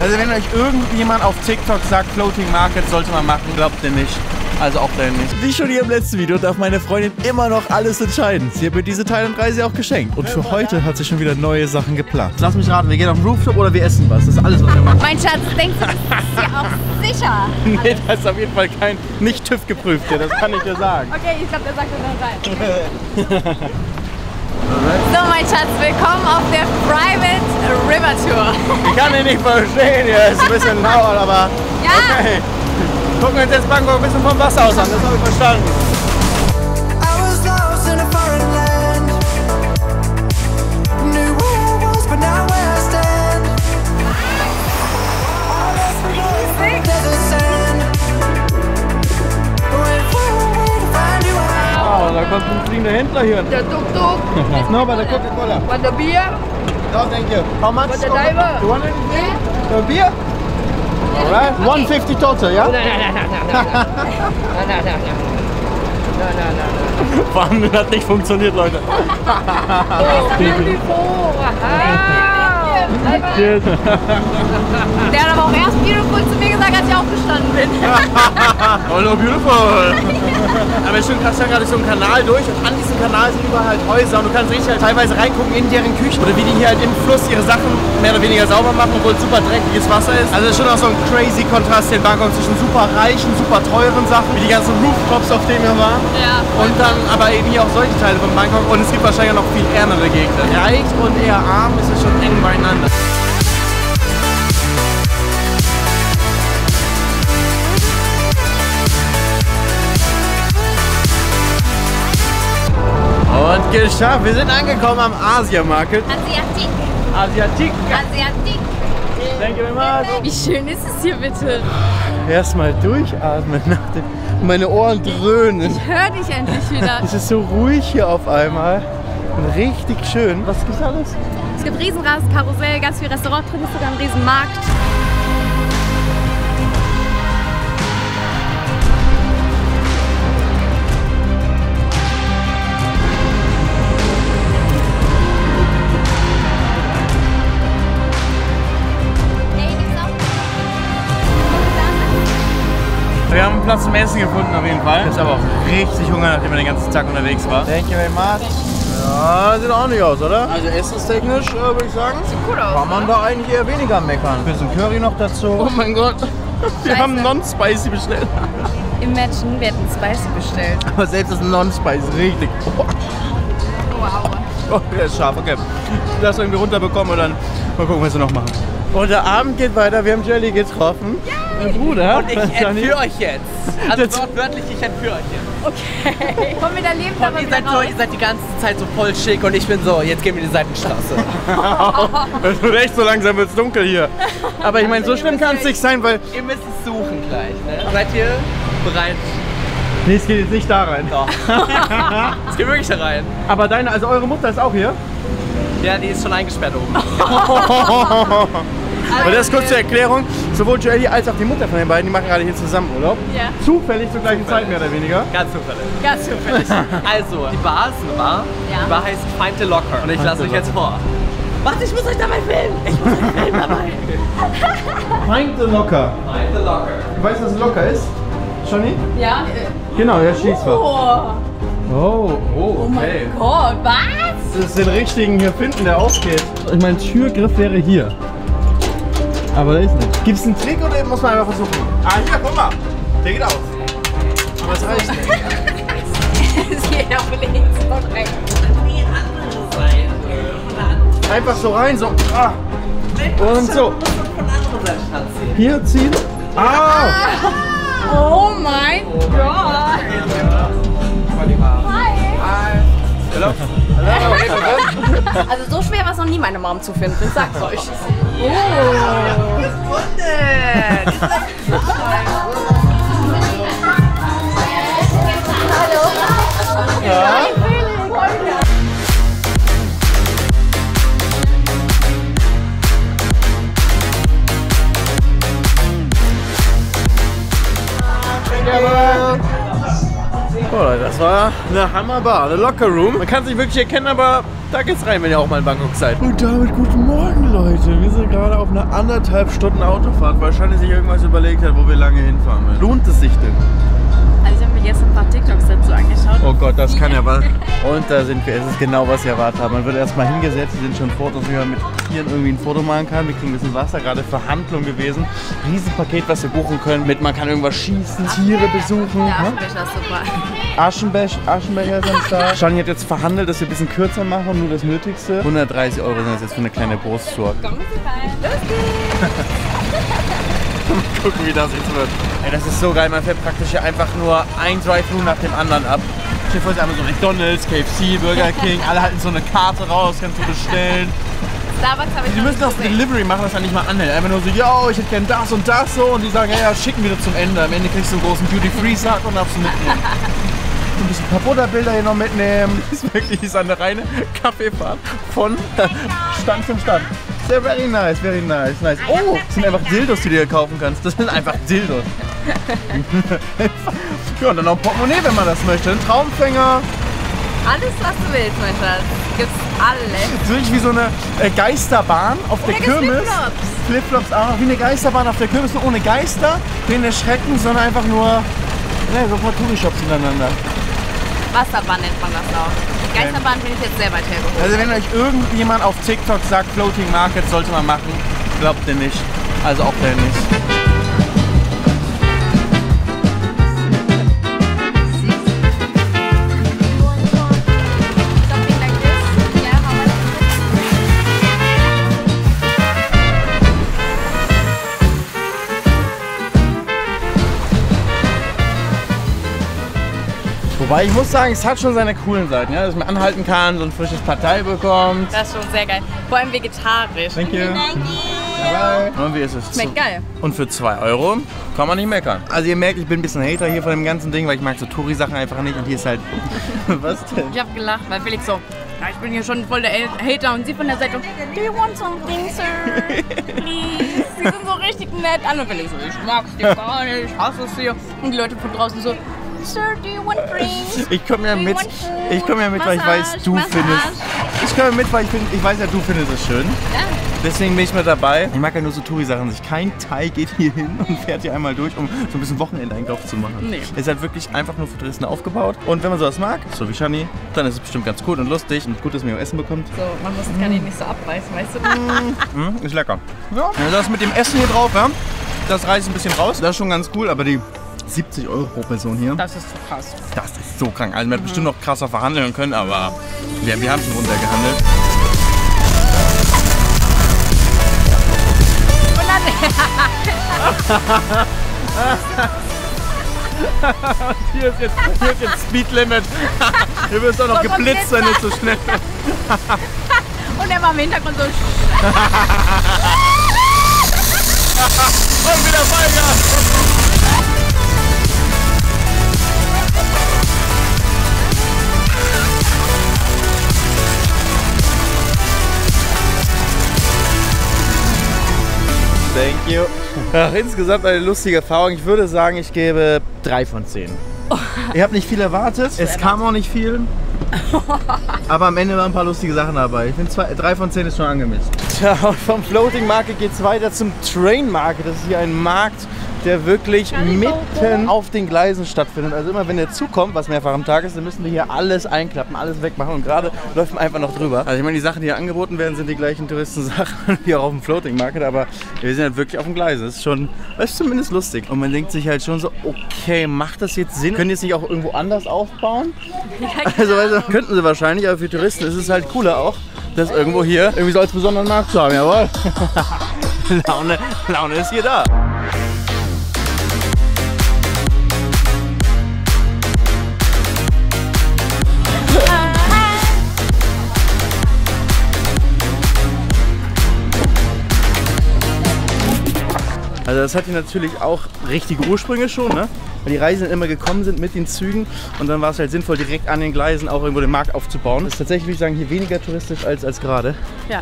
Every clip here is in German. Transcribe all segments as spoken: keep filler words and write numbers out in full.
Also wenn euch irgendjemand auf TikTok sagt, Floating Market sollte man machen, glaubt ihr nicht. Also auch der nicht. Wie schon hier im letzten Video darf meine Freundin immer noch alles entscheiden. Sie hat mir diese Thailand-Reise auch geschenkt. Und für heute hat sie schon wieder neue Sachen geplant. Lass mich raten, wir gehen auf den Rooftop oder wir essen was. Das ist alles, was wir machen. Mein Schatz, denkst du, das ist ja auch sicher? Nee, das ist auf jeden Fall kein, nicht TÜV geprüft hier, das kann ich dir sagen. Okay, ich glaube, der sagt das rein. So, mein Schatz, willkommen auf der Private River Tour. Ich kann ihn nicht verstehen, hier ist ein bisschen laut, aber ja. Okay. Gucken wir uns jetzt Bangkok ein bisschen vom Wasser aus an, das habe ich verstanden. Oh, da kommt ein fliegender Händler hier. Der Tuk-Tuk. No, bei der Coca-Cola. Want a beer? No, thank you. How much? Want a diver? You want anything? A beer? Alright, okay. one fifty total, ja? Nein, nein, nein, nein, nein, nein, nein, nein, nein. Vor allem, das hat nicht funktioniert, Leute. Der hat aber auch erst beautiful zu mir gesagt, als ich aufgestanden bin. Hello, beautiful. Aber schon krass, ja gerade so einen Kanal durch und an diesem Kanal sind überall halt Häuser und du kannst richtig halt teilweise reingucken in deren Küchen oder wie die hier halt im Fluss ihre Sachen mehr oder weniger sauber machen, obwohl es super dreckiges Wasser ist. Also schon auch so ein crazy Kontrast in Bangkok zwischen super reichen, super teuren Sachen, wie die ganzen Rooftops, auf denen wir waren. Ja. Und dann aber eben hier auch solche Teile von Bangkok und es gibt wahrscheinlich noch viel ärmere Gegenden. Reich und eher arm ist es schon eng beieinander. Und geschafft, wir sind angekommen am Asia Market. Asiatik. Asiatik. Asiatik. Thank you very much. Wie schön ist es hier bitte? Erstmal durchatmen, nach dem, meine Ohren dröhnen. Ich höre dich endlich wieder. Es ist so ruhig hier auf einmal und richtig schön. Was gibt's alles? Es gibt Riesenrad, Karussell, ganz viel Restaurant drin, ist sogar ein Riesenmarkt. Wir haben einen Platz zum Essen gefunden auf jeden Fall. Ich habe aber auch richtig Hunger, nachdem wir den ganzen Tag unterwegs waren. Thank you very much. Ja, sieht auch nicht aus, oder? Also essenstechnisch äh, würde ich sagen, sieht gut aus. Kann man da eigentlich eher weniger meckern. Ein bisschen Curry noch dazu. Oh mein Gott. Wir Scheiße. haben Non-Spicy bestellt. Imagine, wir hätten Spicy bestellt. Aber selbst das Non-Spicy, richtig. Oh. Wow. Oh, der ist scharf, okay. Lass irgendwie runterbekommen und dann mal gucken, was wir noch machen. Und der Abend geht weiter, wir haben Jelly getroffen. Yay. Mein Bruder. Und ich entführe euch jetzt. Also wortwörtlich, ich entführe euch jetzt. Okay. Komm wieder leben, aber ihr seid, so, ihr seid die ganze Zeit so voll schick und ich bin so, jetzt gehen wir die Seitenstraße. Es wird echt so langsam wird's dunkel hier. Aber ich meine, so schlimm kann es nicht sein, weil... Ihr müsst es suchen gleich, ne? Seid ihr bereit? Nee, es geht jetzt nicht da rein. Doch. Es geht wirklich da rein. Aber deine, also eure Mutter ist auch hier? Ja, die ist schon eingesperrt oben. Aber das ist kurz zur Erklärung, sowohl Joelly als auch die Mutter von den beiden, die machen gerade hier zusammen Urlaub. Ja. Zufällig zur gleichen Zeit mehr oder weniger. Ganz zufällig. Ganz zufällig. Also, die Bar ist eine Bar. Ja. Die Bar heißt Find the Locker. Und ich lasse euch jetzt vor. Warte, ich muss euch dabei filmen. Ich muss euch filmen dabei. Find the Locker. Find the Locker. Du weißt, was ein Locker ist? Johnny? Ja. Genau, ja, schließbar. Oh. Oh, oh, Oh mein Gott, was? Das ist den richtigen hier finden, der aufgeht. Ich mein Türgriff wäre hier. Aber da ist nicht. Gibt es einen Trick oder muss man einfach versuchen? Ah, hier, guck mal. Der geht auf. Aber das reicht nicht. Es geht auf links und rechts. Die andere Seite. Einfach so rein, so. Ah. Und so. Von der anderen Seite ziehen. Hier ziehen. Ah! Oh mein Gott. Hi. Hi. Hallo. Hallo. Also so schwer war es noch nie, meine Mom zu finden, ich sag's euch. Oh. Hallo. Ja. So Leute, das war eine Hammerbar, eine Locker-Room. Man kann es nicht wirklich erkennen, aber da geht's rein, wenn ihr auch mal in Bangkok seid. Und damit guten Morgen, Leute. Wir sind gerade auf einer anderthalb Stunden Autofahrt. Wahrscheinlich sich irgendwas überlegt hat, wo wir lange hinfahren wollen. Lohnt es sich denn? Also ich habe mir jetzt ein paar TikToks dazu angeschaut. Oh Gott, das kann ja was. Und da sind wir. Es ist genau, was wir erwartet haben. Man wird erstmal hingesetzt. Hier sind schon Fotos, wie man mit Tieren irgendwie ein Foto machen kann. Wir kriegen ein bisschen Wasser, gerade Verhandlung gewesen. Riesenpaket, was wir buchen können. Mit man kann irgendwas schießen, Tiere besuchen. Der Aschenbecher ist super. Aschenbecher, Aschenbecher ist am Start. Shani hat jetzt verhandelt, dass wir ein bisschen kürzer machen und nur das Nötigste. hundertdreißig Euro sind das jetzt für eine kleine Brusttour. Kommen Sie rein. Los geht's. Mal gucken, wie das jetzt wird. Ey, das ist so geil. Man fährt praktisch hier einfach nur ein Drive-Thru nach dem anderen ab. Stell dir vor, es ist einfach so McDonald's, K F C, Burger King. Alle halten so eine Karte raus, kannst du bestellen. Starbucks habe ich Die noch müssen nicht das gesehen. Delivery machen, das dann nicht mal anhält. Einfach nur so, yo, ich hätte gern das und das so. Und die sagen, ja, ja, schicken wir das zum Ende. Am Ende kriegst du einen großen Duty-Free-Sack und darfst du mitnehmen. Ein bisschen ein paar Butterbilder hier noch mitnehmen. Das ist wirklich das ist eine reine Kaffeefahrt von Stand zum Stand. Sehr very nice, very nice, nice. Oh, das sind einfach Dildos, die du hier kaufen kannst. Das sind einfach Dildos. Ja, und dann noch ein Portemonnaie, wenn man das möchte. Ein Traumfänger. Alles, was du willst, mein Schatz. Gibt's alles. Das ist wirklich wie so eine äh, Geisterbahn auf der Oder gibt's Kirmes. Flipflops? Flipflops auch noch. Wie eine Geisterbahn auf der Kirmes, nur ohne Geister, keine Schrecken, sondern einfach nur ne, so ein paar Touri-Shops hintereinander. Wasserbahn nennt man das auch. Die Geisterbahn bin ich jetzt sehr weit hergeholt. Also wenn euch irgendjemand auf TikTok sagt, Floating Market sollte man machen, glaubt ihr nicht. Also auch der nicht. Something like this. Yeah, how much? Wobei ich muss sagen, es hat schon seine coolen Seiten, ja? Dass man anhalten kann, so ein frisches Partei bekommt. Das ist schon sehr geil. Vor allem vegetarisch. Thank you. Bye. Und wie ist es? Schmeckt geil. Und für zwei Euro kann man nicht meckern. Also ihr merkt, ich bin ein bisschen Hater hier von dem ganzen Ding, weil ich mag so Touri-Sachen einfach nicht. Und hier ist halt... Was denn? Ich hab gelacht, weil Felix so, ja, ich bin hier schon voll der Hater und sie von der Seite, do you want something, sir? Please. Sie sind so richtig nett. An und Felix so, ich mag's dir gar nicht, ich hasse es hier. Und die Leute von draußen so, Sir, do you want drinks? Ich komme ja Do you mit, want food? ich komme ja mit, weil ich weiß, Massage, du Massage. findest... Ich komme mit, weil ich, find, ich weiß ja, du findest es schön. Ja. Deswegen bin ich mit dabei. Ich mag ja nur so Touri-Sachen. Kein Thai geht hier hin und fährt hier einmal durch, um so ein bisschen Wochenendeinkauf zu machen. Nee. Es ist halt wirklich einfach nur für Touristen aufgebaut. Und wenn man sowas mag, so wie Shani, dann ist es bestimmt ganz cool und lustig und gut, dass man hier Essen bekommt. So, man muss das gar nicht, nicht so abreißen, weißt du? Mm, ist lecker. Ja. Das mit dem Essen hier drauf, ja, das reißt ein bisschen raus. Das ist schon ganz cool, aber die siebzig Euro pro Person hier, Das ist so krass. das ist so krank. Also man hätte bestimmt noch krasser verhandeln können, aber wir, wir haben schon runtergehandelt. Und dann, Hier ist jetzt, hier ist jetzt Speed Limit. Hier wirst du auch noch So, komm, geblitzt, wenn du zu schnell. und er war im Hintergrund so, Und wieder Vollgas. Thank you. Ach, insgesamt eine lustige Erfahrung. Ich würde sagen, ich gebe drei von zehn. Ich habe nicht viel erwartet. Es kam auch nicht viel. Aber am Ende waren ein paar lustige Sachen dabei. Ich finde, drei von zehn ist schon angemessen. Tja, und vom Floating Market geht es weiter zum Train Market. Das ist hier ein Markt, der wirklich mitten auf den Gleisen stattfindet. Also immer wenn der Zug kommt, was mehrfach am Tag ist, dann müssen wir hier alles einklappen, alles wegmachen. Und gerade läuft man einfach noch drüber. Also ich meine, die Sachen, die hier angeboten werden, sind die gleichen Touristensachen wie auch auf dem Floating Market. Aber wir sind halt wirklich auf dem Gleis. Das ist schon, das ist zumindest lustig. Und man denkt sich halt schon so, okay, macht das jetzt Sinn? Können die es nicht auch irgendwo anders aufbauen? Also, also könnten sie wahrscheinlich, aber für Touristen ist es halt cooler auch, das irgendwo hier irgendwie so als besonderen Markt zu haben. Jawohl. Laune, Laune ist hier da. Also das hat hier natürlich auch richtige Ursprünge schon, ne? Weil die Reisenden immer gekommen sind mit den Zügen und dann war es halt sinnvoll, direkt an den Gleisen auch irgendwo den Markt aufzubauen. Das ist tatsächlich, würde ich sagen, hier weniger touristisch als, als gerade. ja.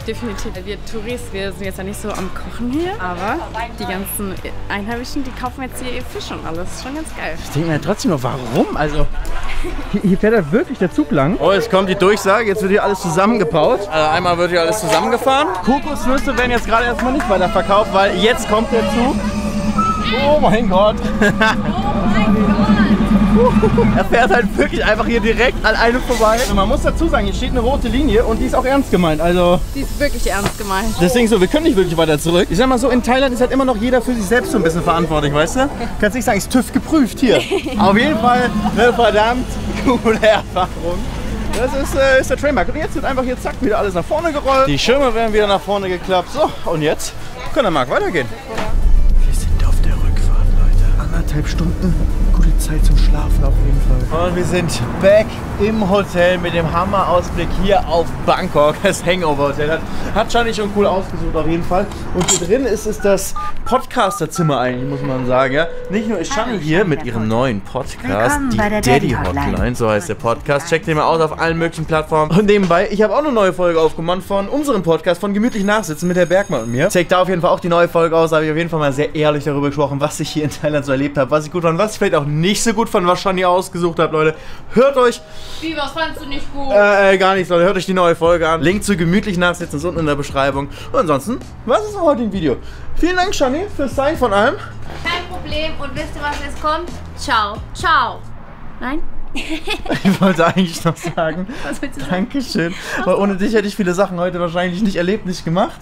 definitiv. Wir Touris, wir sind jetzt ja nicht so am Kochen hier, aber die ganzen Einheimischen, die kaufen jetzt hier ihr Fisch und alles. Schon ganz geil. Ich denke mir trotzdem noch, warum? Also, hier, hier fährt halt wirklich der Zug lang. Oh, jetzt kommt die Durchsage, jetzt wird hier alles zusammengebaut. Also einmal wird hier alles zusammengefahren. Kokosnüsse werden jetzt gerade erstmal nicht weiter verkauft, weil jetzt kommt der Zug. Oh mein Gott. Oh mein Gott. Er fährt halt wirklich einfach hier direkt an einem vorbei. Also man muss dazu sagen, hier steht eine rote Linie und die ist auch ernst gemeint. Also Die ist wirklich ernst gemeint. deswegen so, wir können nicht wirklich weiter zurück. Ich sag mal so, in Thailand ist halt immer noch jeder für sich selbst so ein bisschen verantwortlich, weißt du? Kannst nicht sagen, ist TÜV geprüft hier. Auf jeden Fall eine verdammt coole Erfahrung. Das ist, äh, ist der Trainmark. Und jetzt wird einfach hier zack wieder alles nach vorne gerollt. Die Schirme werden wieder nach vorne geklappt. So, und jetzt kann der Markt weitergehen. Wir sind auf der Rückfahrt, Leute. Anderthalb Stunden. Gute Zeit zum Schlafen auf jeden Fall. Und wir sind back im Hotel mit dem Hammer-Ausblick hier auf Bangkok. Das Hangover-Hotel hat, hat Shani schon cool ausgesucht auf jeden Fall. Und hier drin ist es das Podcaster-Zimmer eigentlich, muss man sagen. Ja? Nicht nur ist Shani hier mit ihrem neuen Podcast, die Daddy Hotline, so heißt der Podcast. Checkt den mal aus auf allen möglichen Plattformen. Und nebenbei, ich habe auch eine neue Folge aufgemacht von unserem Podcast, von Gemütlich Nachsitzen mit der Bergmann und mir. Checkt da auf jeden Fall auch die neue Folge aus. Da habe ich auf jeden Fall mal sehr ehrlich darüber gesprochen, was ich hier in Thailand so erlebt habe, was ich gut fand, was ich vielleicht auch nicht so gut fand, was Shani ausgesucht hat, Leute. Hört euch... Wie, was fandst du nicht gut? Äh, gar nichts, Leute. Hört euch die neue Folge an. Link zu Gemütlich Nachsitzen ist unten in der Beschreibung. Und ansonsten, was ist im heutigen Video? Vielen Dank, Shani, fürs Zeigen von allem. Kein Problem. Und wisst ihr, was jetzt kommt? Ciao. Ciao. Nein? Ich wollte eigentlich noch sagen, Was willst du sagen? Dankeschön. Weil ohne dich hätte ich viele Sachen heute wahrscheinlich nicht erlebt, nicht gemacht.